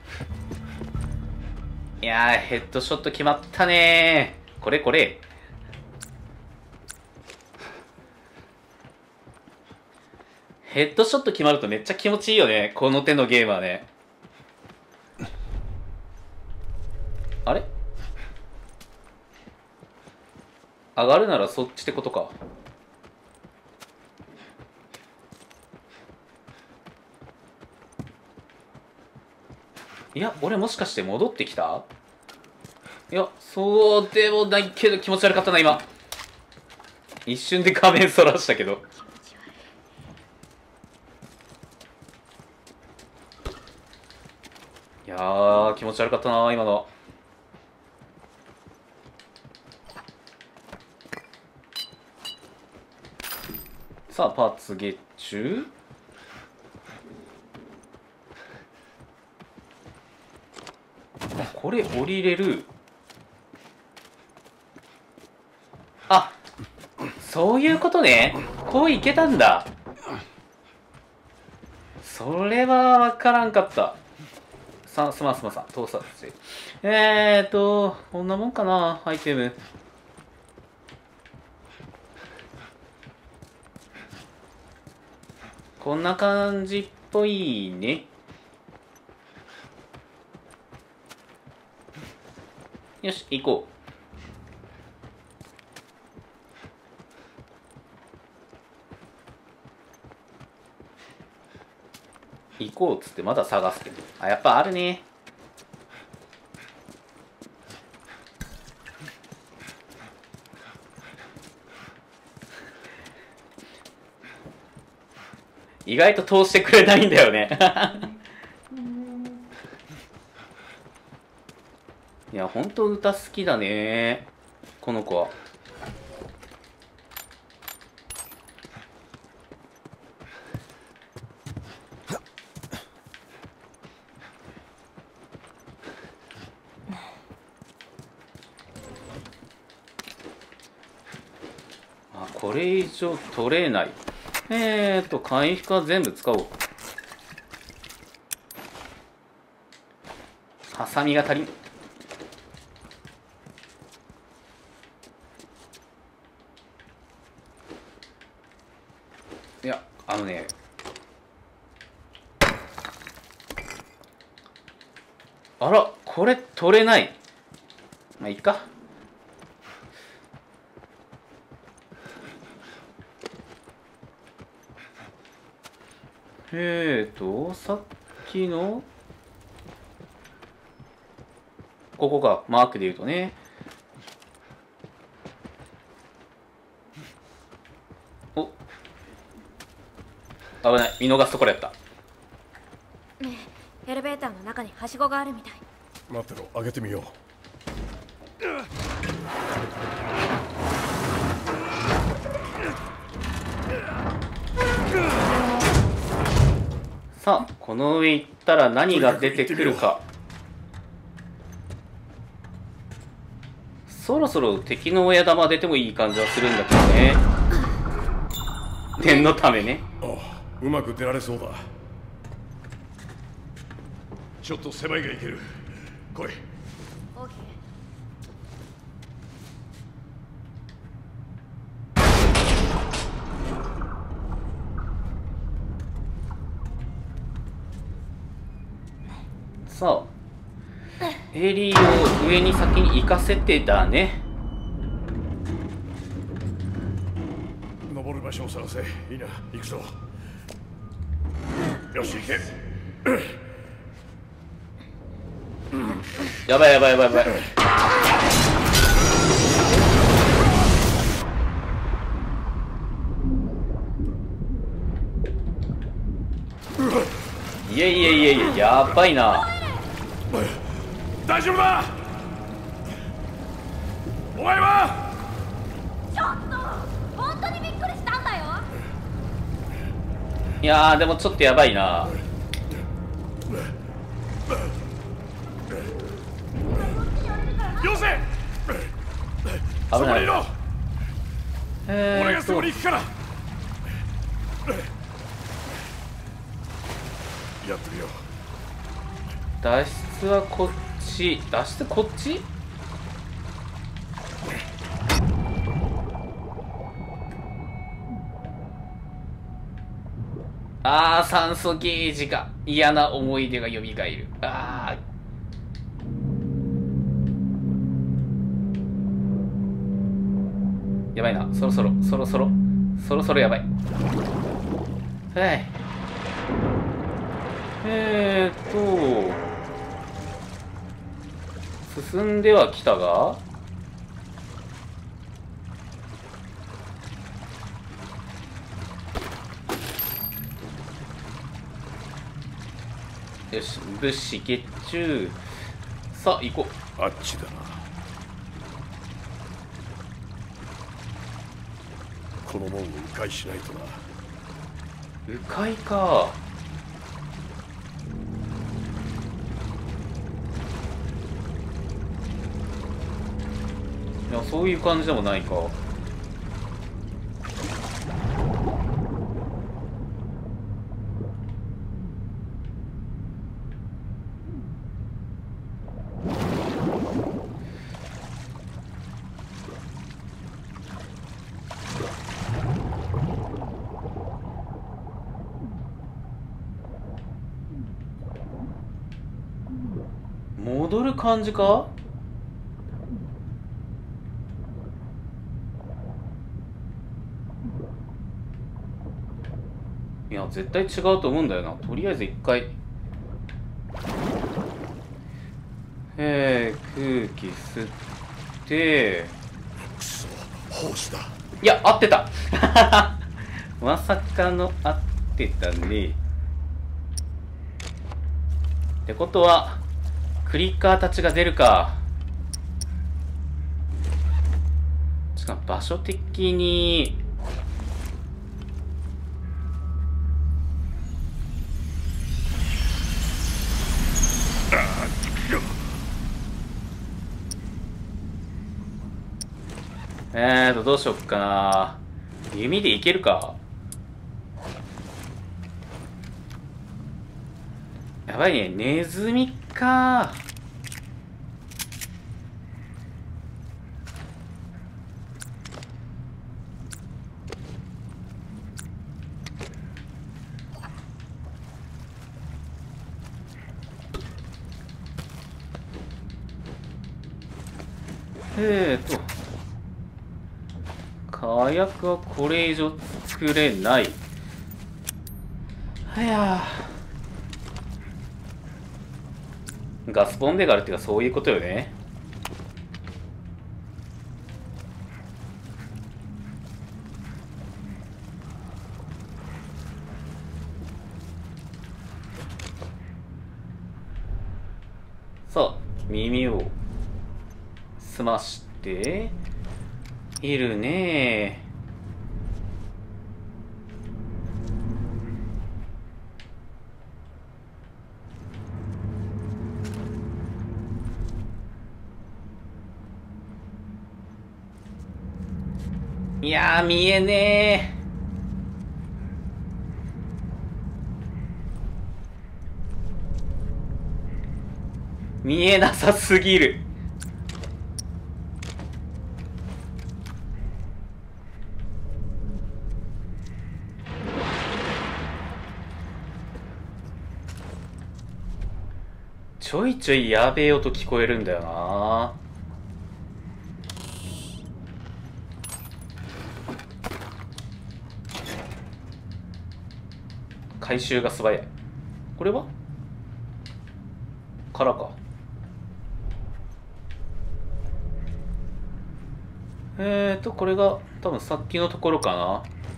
Speaker 1: いやー、ヘッドショット決まったねー。これ。ヘッドショット決まるとめっちゃ気持ちいいよね、この手のゲームはね。あれ、上がるならそっちってことか。いや、俺もしかして戻ってきた？いや、そうでもないけど気持ち悪かったな、今。一瞬で画面そらしたけど。いやー、気持ち悪かったな、今の。さあ、パーツ月中。これ降りれる。あ、そういうことね。こういけたんだ。それは分からんかった。すまん、盗撮。こんなもんかな、アイテム。こんな感じっぽいね。よし、行こう。行こうっつってまだ探すけど。あ、やっぱあるね。意外と通してくれないんだよね。いや、ほんと歌好きだね、この子は。あ、これ以上取れない。回復は全部使おう。ハサミが足りん。いや、あら、これ取れない。まあいいか。さっきのここか、マークで言うとね。お、危ない、見逃すところやった。
Speaker 3: ねえ、エレベーターの中にはしごがあるみたい。
Speaker 2: 待ってろ、開けてみよう。
Speaker 1: さあ、この上行ったら何が出てくるか。そろそろ敵の親玉出てもいい感じはするんだけどね。念のためね。
Speaker 2: ああ、うまく出られそうだ。 ちょっと狭いがいける。来い。
Speaker 3: オーケ
Speaker 1: さあエリーを上に先に行かせてだね。
Speaker 2: 登る場所を探せ。いいな、行くぞ。よし、行け。
Speaker 1: やばいやばいやばいやばい。いやいやいやいや、やばいな。
Speaker 2: 大丈夫だ。お前は。
Speaker 3: ー。ちょっと本当にびっくりしたんだよ。
Speaker 1: いやーでもちょっとやばいな。
Speaker 2: よせ。
Speaker 1: 危ない。
Speaker 2: そこにいろ。俺がそこに行くから。やってるよ。
Speaker 1: 脱出はこっち。脱出こっち。あー、酸素ゲージが嫌な思い出が蘇る。あーやばいな。そろそろやばい。はい。進んではきたが、よし、物資ゲッチュー。さあ行こう。
Speaker 2: あっちだな。この門を迂回しないとな。
Speaker 1: 迂回か。いや、そういう感じでもないか。戻る感じか。いや絶対違うと思うんだよな。とりあえず一回空気吸って。
Speaker 2: くそ、胞子だ。
Speaker 1: いや合ってたまさかの合ってたね。ってことはクリッカーたちが出るか。しかも場所的にどうしよっかな。弓でいけるか。やばいね、ネズミか。火薬はこれ以上作れない。はやー、ガスボンベがあるっていうかそういうことよね。さあ耳を澄ましているね。いやー見えね見えなさすぎる。ちょいちょいやべえ音聞こえるんだよな。回収が素早い。これはからか。これが多分さっきのところかな。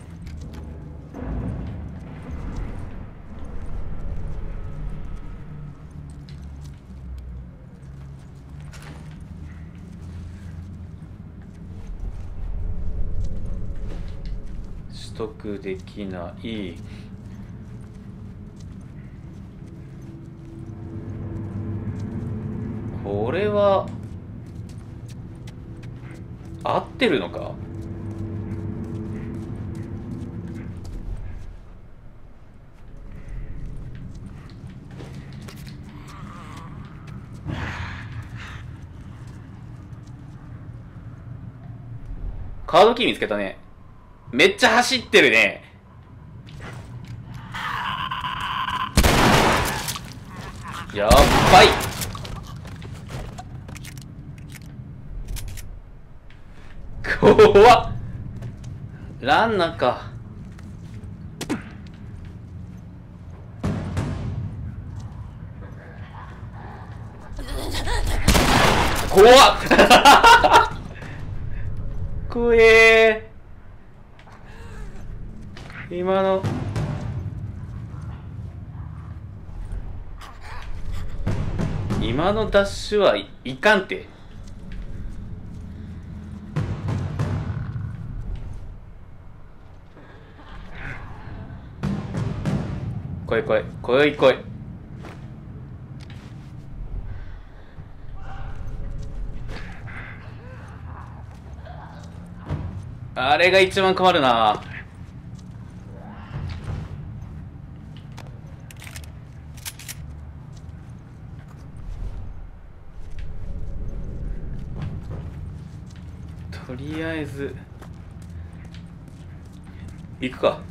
Speaker 1: 取得できない。これは合ってるのか。カードキー見つけたね。めっちゃ走ってるね。やっばい。怖っ。ランナーか。怖っ。怖えー。今のダッシュはいかんて。来い来い来い来い。あれが一番困るな。とりあえず行くか。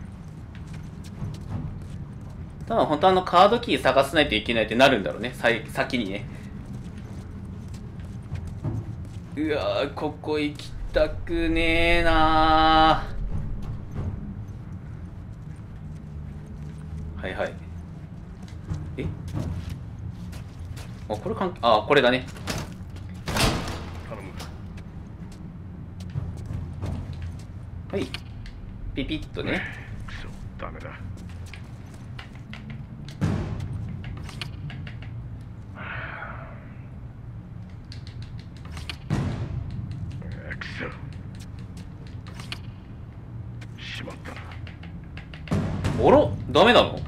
Speaker 1: 多分本当カードキー探さないといけないってなるんだろうね、先にね。うわー、ここ行きたくねえなー。はいはい。え、あ、これこれだね。はい、ピピッとね。
Speaker 2: ダメだ。しまったな。
Speaker 1: あら、ダメなの？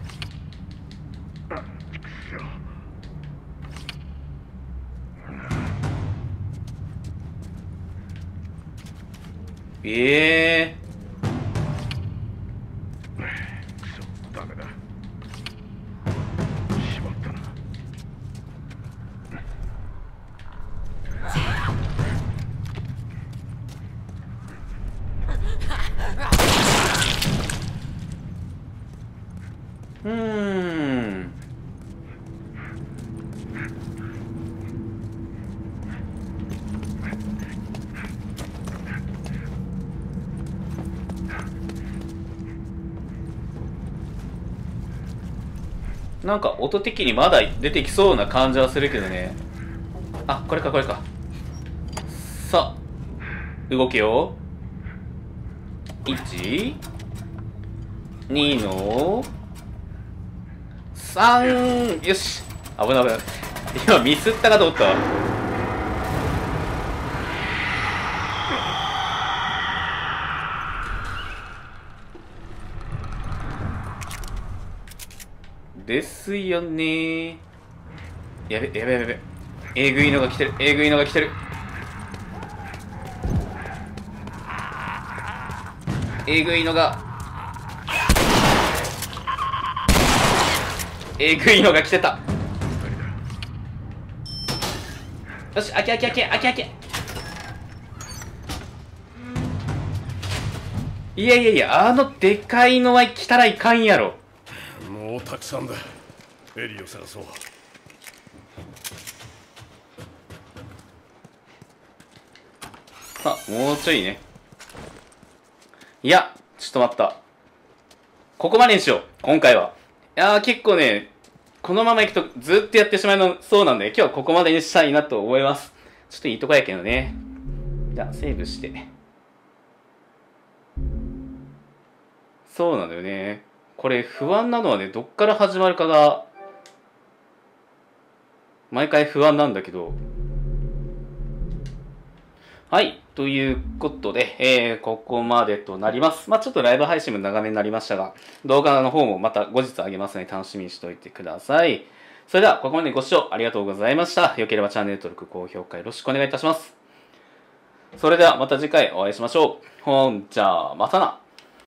Speaker 1: ええ
Speaker 2: ー、ダメだ。しまったな。
Speaker 1: なんか音的にまだ出てきそうな感じはするけどね。あ、これかこれか。さあ動けよ。1、2の3。よし、危ない危ない。今ミスったかと思ったわ。ですよね。やべやべやべ。えぐいのが来てる、えぐいのが来てる。えぐいのが来てた。 よし、開け。いや、あのでかいのは来たらいかんやろ。
Speaker 2: もうたくさんだ。エリーを探そう。
Speaker 1: さあ、もうちょいね。いや、ちょっと待った。ここまでにしよう、今回は。いやー、結構ね、このままいくとずっとやってしまいそうなんで、今日はここまでにしたいなと思います。ちょっといいとこやけどね。じゃあ、セーブして。そうなんだよね。これ不安なのはね、どっから始まるかが、毎回不安なんだけど。はい。ということで、ここまでとなります。ちょっとライブ配信も長めになりましたが、動画の方もまた後日あげますので楽しみにしておいてください。それでは、ここまでご視聴ありがとうございました。よければチャンネル登録、高評価よろしくお願いいたします。それではまた次回お会いしましょう。ほんじゃあ、またな。